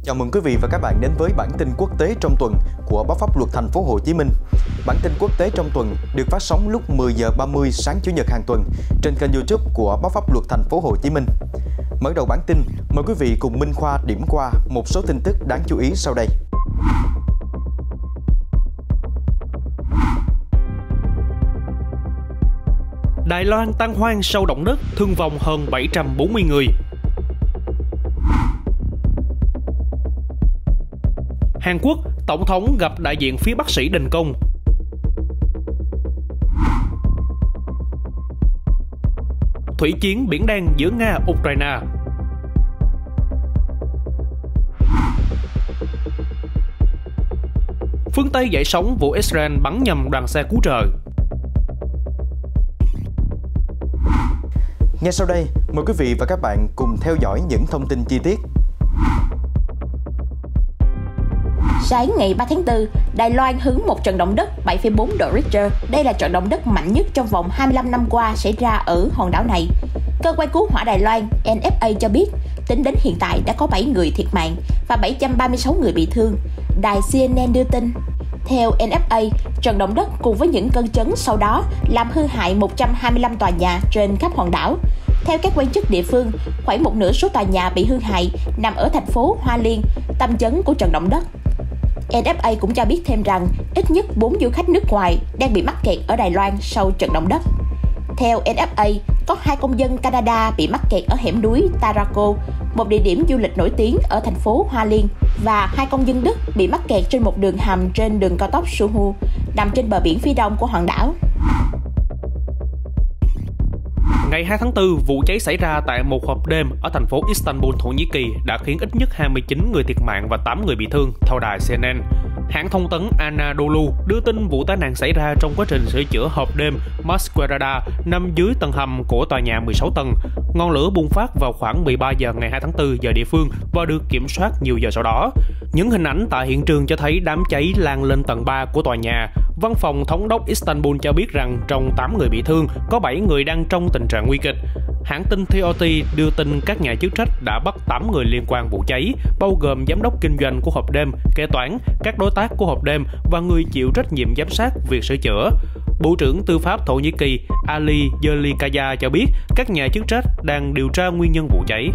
Chào mừng quý vị và các bạn đến với bản tin quốc tế trong tuần của báo Pháp luật Thành phố Hồ Chí Minh. Bản tin quốc tế trong tuần được phát sóng lúc 10 giờ 30 sáng Chủ nhật hàng tuần trên kênh YouTube của báo Pháp luật Thành phố Hồ Chí Minh. Mở đầu bản tin, mời quý vị cùng Minh Khoa điểm qua một số tin tức đáng chú ý sau đây. Đài Loan tan hoang sau động đất, thương vong hơn 740 người. Hàn Quốc, Tổng thống gặp đại diện phía bác sĩ đình công. Thủy chiến Biển Đen giữa Nga-Ukraine. Phương Tây dậy sóng vụ Israel bắn nhầm đoàn xe cứu trợ. Ngay sau đây, mời quý vị và các bạn cùng theo dõi những thông tin chi tiết. Sáng ngày 3 tháng 4, Đài Loan hứng một trận động đất 7,4 độ Richter. Đây là trận động đất mạnh nhất trong vòng 25 năm qua xảy ra ở hòn đảo này. Cơ quan cứu hỏa Đài Loan NFA cho biết, tính đến hiện tại đã có 7 người thiệt mạng và 736 người bị thương. Đài CNN đưa tin. Theo NFA, trận động đất cùng với những cơn chấn sau đó làm hư hại 125 tòa nhà trên khắp hòn đảo. Theo các quan chức địa phương, khoảng một nửa số tòa nhà bị hư hại nằm ở thành phố Hoa Liên, tâm chấn của trận động đất. NFA cũng cho biết thêm rằng ít nhất 4 du khách nước ngoài đang bị mắc kẹt ở Đài Loan sau trận động đất. Theo NFA, có 2 công dân Canada bị mắc kẹt ở hẻm núi Tarako, một địa điểm du lịch nổi tiếng ở thành phố Hoa Liên, và 2 công dân Đức bị mắc kẹt trên một đường hầm trên đường cao tốc Suhu, nằm trên bờ biển phía đông của hòn đảo. Ngày 2 tháng 4, vụ cháy xảy ra tại một hộp đêm ở thành phố Istanbul, Thổ Nhĩ Kỳ đã khiến ít nhất 29 người thiệt mạng và 8 người bị thương, theo đài CNN. Hãng thông tấn Anadolu đưa tin vụ tai nạn xảy ra trong quá trình sửa chữa hộp đêm Masquerada nằm dưới tầng hầm của tòa nhà 16 tầng. Ngọn lửa bùng phát vào khoảng 13 giờ ngày 2 tháng 4 giờ địa phương và được kiểm soát nhiều giờ sau đó. Những hình ảnh tại hiện trường cho thấy đám cháy lan lên tầng 3 của tòa nhà. Văn phòng thống đốc Istanbul cho biết rằng trong 8 người bị thương, có 7 người đang trong tình trạng nguy kịch. Hãng tin TOT đưa tin các nhà chức trách đã bắt 8 người liên quan vụ cháy, bao gồm giám đốc kinh doanh của hộp đêm, kế toán, các đối tác của hộp đêm và người chịu trách nhiệm giám sát việc sửa chữa. Bộ trưởng Tư pháp Thổ Nhĩ Kỳ Ali Yerlikaya cho biết các nhà chức trách đang điều tra nguyên nhân vụ cháy.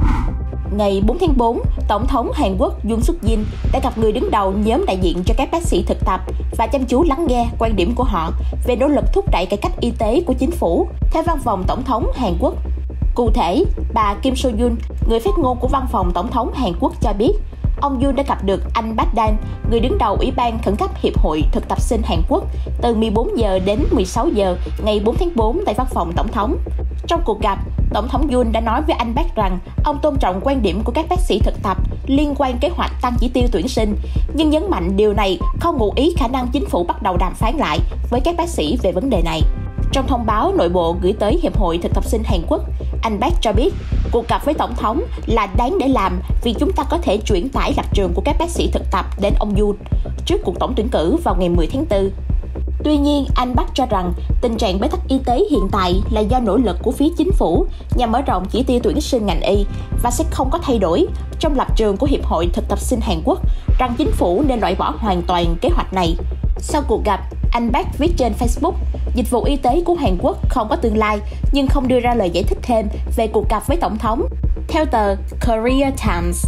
Ngày 4 tháng 4, Tổng thống Hàn Quốc Yoon Suk Yeol đã gặp người đứng đầu nhóm đại diện cho các bác sĩ thực tập và chăm chú lắng nghe quan điểm của họ về nỗ lực thúc đẩy cải cách y tế của chính phủ, theo văn phòng Tổng thống Hàn Quốc. Cụ thể, bà Kim So-yoon, người phát ngôn của văn phòng Tổng thống Hàn Quốc cho biết, ông Yoon đã gặp được anh Park Dan, người đứng đầu Ủy ban khẩn cấp Hiệp hội thực tập sinh Hàn Quốc, từ 14 giờ đến 16 giờ ngày 4 tháng 4 tại văn phòng Tổng thống. Trong cuộc gặp, Tổng thống Yoon đã nói với anh Park rằng ông tôn trọng quan điểm của các bác sĩ thực tập liên quan kế hoạch tăng chỉ tiêu tuyển sinh, nhưng nhấn mạnh điều này không ngụ ý khả năng chính phủ bắt đầu đàm phán lại với các bác sĩ về vấn đề này. Trong thông báo nội bộ gửi tới Hiệp hội thực tập sinh Hàn Quốc, anh Park cho biết cuộc gặp với Tổng thống là đáng để làm vì chúng ta có thể chuyển tải lập trường của các bác sĩ thực tập đến ông Yoon trước cuộc tổng tuyển cử vào ngày 10 tháng 4. Tuy nhiên, anh Park cho rằng tình trạng bế tắc y tế hiện tại là do nỗ lực của phía chính phủ nhằm mở rộng chỉ tiêu tuyển sinh ngành y và sẽ không có thay đổi trong lập trường của Hiệp hội thực tập sinh Hàn Quốc rằng chính phủ nên loại bỏ hoàn toàn kế hoạch này. Sau cuộc gặp, anh Park viết trên Facebook, dịch vụ y tế của Hàn Quốc không có tương lai nhưng không đưa ra lời giải thích thêm về cuộc gặp với Tổng thống. Theo tờ Korea Times.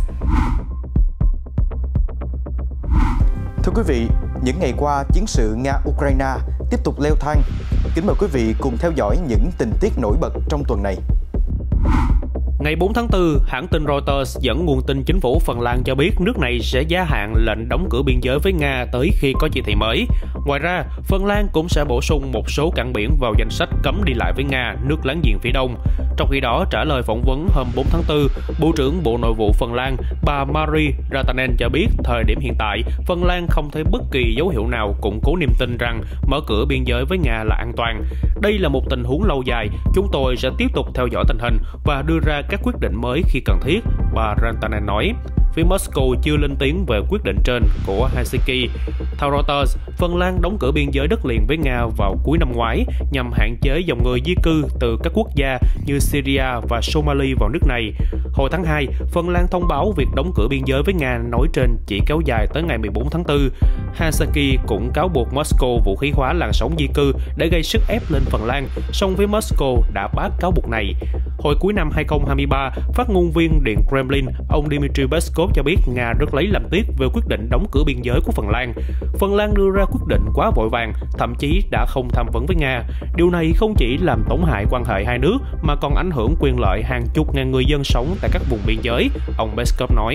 Thưa quý vị, những ngày qua, chiến sự Nga-Ukraine tiếp tục leo thang. Kính mời quý vị cùng theo dõi những tình tiết nổi bật trong tuần này. Ngày 4 tháng 4, hãng tin Reuters dẫn nguồn tin chính phủ Phần Lan cho biết nước này sẽ gia hạn lệnh đóng cửa biên giới với Nga tới khi có chỉ thị mới. Ngoài ra, Phần Lan cũng sẽ bổ sung một số cảng biển vào danh sách cấm đi lại với Nga, nước láng giềng phía đông. Trong khi đó, trả lời phỏng vấn hôm 4 tháng 4, Bộ trưởng Bộ Nội vụ Phần Lan, bà Mari Ratanen cho biết thời điểm hiện tại, Phần Lan không thấy bất kỳ dấu hiệu nào củng cố niềm tin rằng mở cửa biên giới với Nga là an toàn. Đây là một tình huống lâu dài, chúng tôi sẽ tiếp tục theo dõi tình hình và đưa ra các quyết định mới khi cần thiết, bà Rantanen nói. phía Moscow chưa lên tiếng về quyết định trên của Helsinki. Theo Reuters, Phần Lan đóng cửa biên giới đất liền với Nga vào cuối năm ngoái nhằm hạn chế dòng người di cư từ các quốc gia như Syria và Somalia vào nước này. Hồi tháng 2, Phần Lan thông báo việc đóng cửa biên giới với Nga nói trên chỉ kéo dài tới ngày 14 tháng 4. Helsinki cũng cáo buộc Moscow vũ khí hóa làn sóng di cư để gây sức ép lên Phần Lan, song phía Moscow đã bác cáo buộc này. Hồi cuối năm 2023, phát ngôn viên Điện Kremlin, ông Dmitry Peskov cho biết Nga rất lấy làm tiếc về quyết định đóng cửa biên giới của Phần Lan. Phần Lan đưa ra quyết định quá vội vàng, thậm chí đã không tham vấn với Nga. Điều này không chỉ làm tổn hại quan hệ hai nước mà còn ảnh hưởng quyền lợi hàng chục ngàn người dân sống tại các vùng biên giới, ông Peskov nói.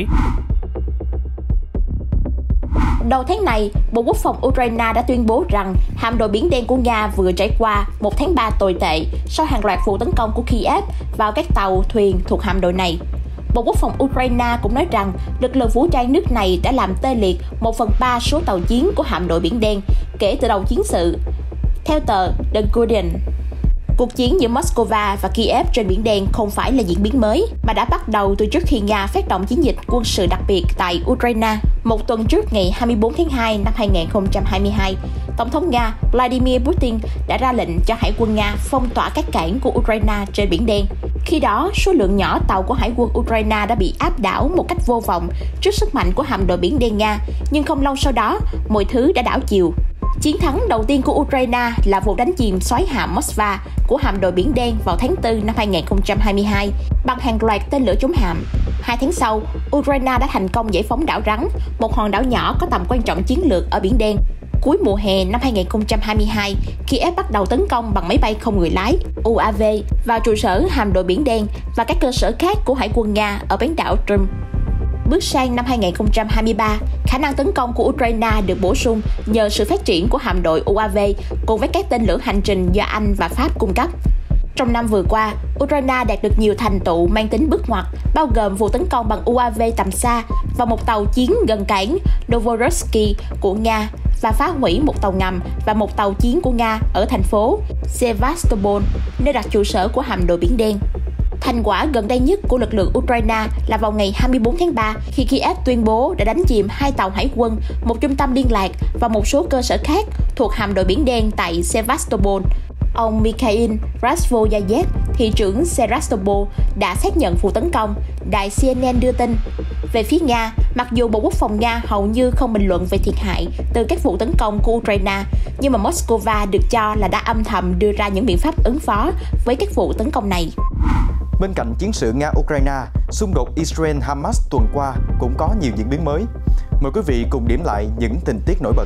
Đầu tháng này, Bộ Quốc phòng Ukraine đã tuyên bố rằng hạm đội Biển Đen của Nga vừa trải qua một tháng 3 tồi tệ sau hàng loạt vụ tấn công của Kiev vào các tàu, thuyền thuộc hạm đội này. Bộ Quốc phòng Ukraine cũng nói rằng lực lượng vũ trang nước này đã làm tê liệt 1/3 số tàu chiến của hạm đội Biển Đen kể từ đầu chiến sự. Theo tờ The Guardian, cuộc chiến giữa Moscow và Kiev trên Biển Đen không phải là diễn biến mới, mà đã bắt đầu từ trước khi Nga phát động chiến dịch quân sự đặc biệt tại Ukraine. Một tuần trước, ngày 24 tháng 2 năm 2022, Tổng thống Nga Vladimir Putin đã ra lệnh cho Hải quân Nga phong tỏa các cảng của Ukraine trên Biển Đen. Khi đó, số lượng nhỏ tàu của Hải quân Ukraine đã bị áp đảo một cách vô vọng trước sức mạnh của hạm đội Biển Đen Nga, nhưng không lâu sau đó, mọi thứ đã đảo chiều. Chiến thắng đầu tiên của Ukraine là vụ đánh chìm soái hạm Moskva của hạm đội Biển Đen vào tháng 4 năm 2022 bằng hàng loạt tên lửa chống hạm. 2 tháng sau, Ukraine đã thành công giải phóng đảo Rắn, một hòn đảo nhỏ có tầm quan trọng chiến lược ở Biển Đen. Cuối mùa hè năm 2022, Kiev bắt đầu tấn công bằng máy bay không người lái UAV vào trụ sở hạm đội Biển Đen và các cơ sở khác của Hải quân Nga ở bán đảo Crimea. Bước sang năm 2023, khả năng tấn công của Ukraine được bổ sung nhờ sự phát triển của hạm đội UAV cùng với các tên lửa hành trình do Anh và Pháp cung cấp. Trong năm vừa qua, Ukraine đạt được nhiều thành tựu mang tính bước ngoặt, bao gồm vụ tấn công bằng UAV tầm xa vào một tàu chiến gần cảng Novorossiysk của Nga và phá hủy một tàu ngầm và một tàu chiến của Nga ở thành phố Sevastopol, nơi đặt trụ sở của hạm đội Biển Đen. Thành quả gần đây nhất của lực lượng Ukraine là vào ngày 24 tháng 3 khi Kiev tuyên bố đã đánh chìm 2 tàu hải quân, một trung tâm liên lạc và một số cơ sở khác thuộc hạm đội Biển Đen tại Sevastopol. Ông Mikhail Razvoyayev, thị trưởng Sevastopol, đã xác nhận vụ tấn công, đài CNN đưa tin. Về phía Nga, mặc dù Bộ Quốc phòng Nga hầu như không bình luận về thiệt hại từ các vụ tấn công của Ukraine, nhưng mà Moscow được cho là đã âm thầm đưa ra những biện pháp ứng phó với các vụ tấn công này. Bên cạnh chiến sự Nga-Ukraine, xung đột Israel-Hamas tuần qua cũng có nhiều diễn biến mới. Mời quý vị cùng điểm lại những tình tiết nổi bật.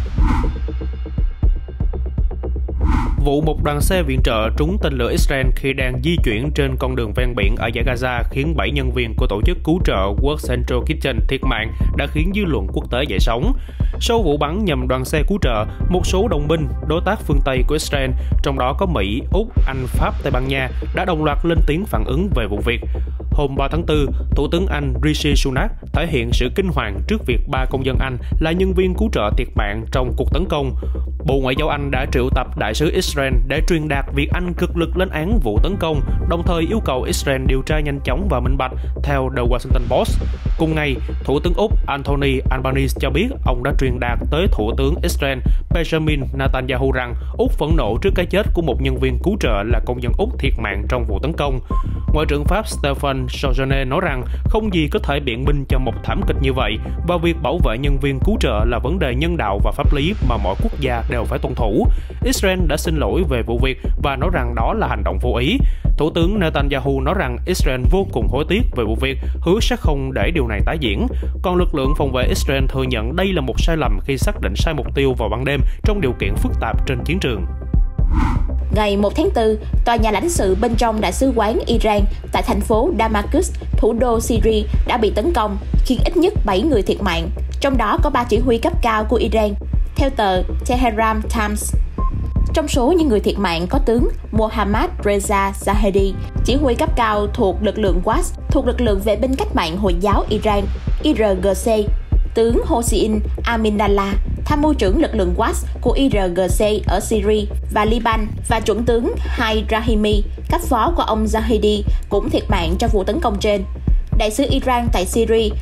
Vụ một đoàn xe viện trợ trúng tên lửa Israel khi đang di chuyển trên con đường ven biển ở dải Gaza khiến 7 nhân viên của tổ chức cứu trợ World Central Kitchen thiệt mạng đã khiến dư luận quốc tế dậy sóng. Sau vụ bắn nhằm đoàn xe cứu trợ, một số đồng minh, đối tác phương Tây của Israel, trong đó có Mỹ, Úc, Anh, Pháp, Tây Ban Nha, đã đồng loạt lên tiếng phản ứng về vụ việc. Hôm 3 tháng 4, Thủ tướng Anh Rishi Sunak thể hiện sự kinh hoàng trước việc 3 công dân Anh là nhân viên cứu trợ thiệt mạng trong cuộc tấn công. Bộ Ngoại giao Anh đã triệu tập đại sứ Israel để truyền đạt việc Anh cực lực lên án vụ tấn công, đồng thời yêu cầu Israel điều tra nhanh chóng và minh bạch, theo The Washington Post. Cùng ngày, Thủ tướng Úc Anthony Albanese cho biết ông đã truyền đạt tới Thủ tướng Israel Benjamin Netanyahu rằng Úc phẫn nộ trước cái chết của một nhân viên cứu trợ là công dân Úc thiệt mạng trong vụ tấn công. Ngoại trưởng Pháp Stéphane Sejourné nói rằng không gì có thể biện minh cho một thảm kịch như vậy và việc bảo vệ nhân viên cứu trợ là vấn đề nhân đạo và pháp lý mà mọi quốc gia đều phải tuân thủ. Israel đã xin lỗi về vụ việc và nói rằng đó là hành động vô ý. Thủ tướng Netanyahu nói rằng Israel vô cùng hối tiếc về vụ việc, hứa sẽ không để điều này tái diễn. Còn lực lượng phòng vệ Israel thừa nhận đây là một sai lầm khi xác định sai mục tiêu vào ban đêm trong điều kiện phức tạp trên chiến trường. Ngày 1 tháng 4, tòa nhà lãnh sự bên trong Đại sứ quán Iran tại thành phố Damascus, thủ đô Syria đã bị tấn công, khiến ít nhất 7 người thiệt mạng, trong đó có 3 chỉ huy cấp cao của Iran, theo tờ Tehran Times. Trong số những người thiệt mạng có tướng Mohammad Reza Zahedi, chỉ huy cấp cao thuộc lực lượng Quds, thuộc lực lượng vệ binh cách mạng Hồi giáo Iran, IRGC, tướng Hossein Aminallah, tham mưu trưởng lực lượng Quds của IRGC ở Syria và Liban, và chuẩn tướng Hai Rahimi, cấp phó của ông Zahedi, cũng thiệt mạng trong vụ tấn công trên. Đại sứ Iran tại Syria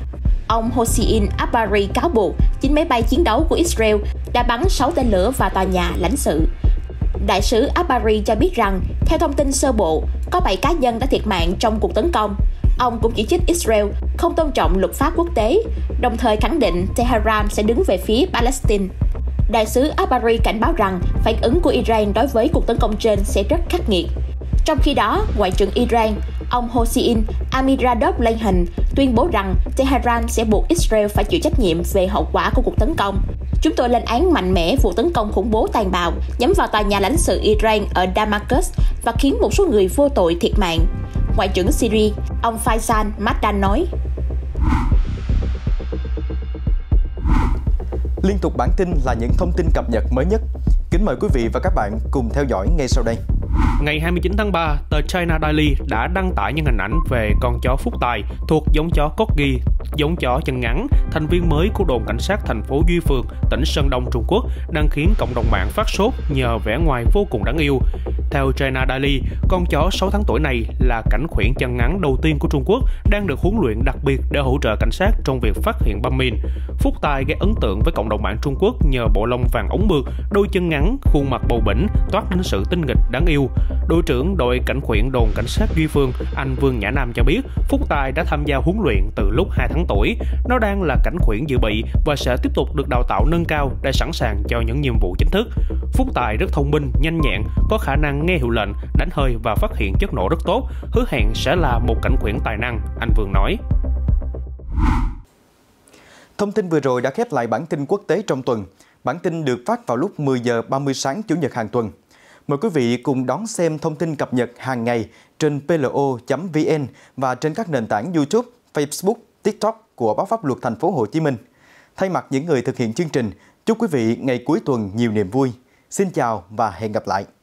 ông Hossein Abari cáo buộc 9 máy bay chiến đấu của Israel đã bắn 6 tên lửa vào tòa nhà lãnh sự. Đại sứ Abari cho biết rằng, theo thông tin sơ bộ, có 7 cá nhân đã thiệt mạng trong cuộc tấn công. Ông cũng chỉ trích Israel không tôn trọng luật pháp quốc tế, đồng thời khẳng định Tehran sẽ đứng về phía Palestine. Đại sứ Abari cảnh báo rằng phản ứng của Iran đối với cuộc tấn công trên sẽ rất khắc nghiệt. Trong khi đó, Ngoại trưởng Iran, ông Hossein Amiradov-Lahian tuyên bố rằng Tehran sẽ buộc Israel phải chịu trách nhiệm về hậu quả của cuộc tấn công. Chúng tôi lên án mạnh mẽ vụ tấn công khủng bố tàn bạo nhắm vào tòa nhà lãnh sự Iran ở Damascus và khiến một số người vô tội thiệt mạng. Ngoại trưởng Syria, ông Faisal Maddan nói. Liên tục bản tin là những thông tin cập nhật mới nhất. Kính mời quý vị và các bạn cùng theo dõi ngay sau đây. Ngày 29 tháng 3, tờ China Daily đã đăng tải những hình ảnh về con chó Phúc Tài thuộc giống chó Corgi, giống chó chân ngắn, thành viên mới của đồn cảnh sát thành phố Duy Phường, tỉnh Sơn Đông, Trung Quốc, đang khiến cộng đồng mạng phát sốt nhờ vẻ ngoài vô cùng đáng yêu. Theo China Daily, con chó 6 tháng tuổi này là cảnh khuyển chân ngắn đầu tiên của Trung Quốc đang được huấn luyện đặc biệt để hỗ trợ cảnh sát trong việc phát hiện bom mìn. Phúc Tài gây ấn tượng với cộng đồng mạng Trung Quốc nhờ bộ lông vàng ống mượt, đôi chân ngắn, khuôn mặt bầu bĩnh, toát lên sự tinh nghịch đáng yêu. Đội trưởng đội cảnh khuyển đồn cảnh sát Duy Phường, anh Vương Nhã Nam cho biết, Phúc Tài đã tham gia huấn luyện từ lúc 2 tháng tuổi. Nó đang là cảnh khuyển dự bị và sẽ tiếp tục được đào tạo nâng cao để sẵn sàng cho những nhiệm vụ chính thức. Phúc Tài rất thông minh, nhanh nhẹn, có khả năng nghe hiệu lệnh, đánh hơi và phát hiện chất nổ rất tốt, hứa hẹn sẽ là một cảnh khuyển tài năng, anh Vương nói. Thông tin vừa rồi đã khép lại bản tin quốc tế trong tuần. Bản tin được phát vào lúc 10 giờ 30 sáng Chủ nhật hàng tuần. Mời quý vị cùng đón xem thông tin cập nhật hàng ngày trên plo.vn và trên các nền tảng YouTube, Facebook, TikTok của Báo Pháp Luật Thành phố Hồ Chí Minh. Thay mặt những người thực hiện chương trình, chúc quý vị ngày cuối tuần nhiều niềm vui. Xin chào và hẹn gặp lại.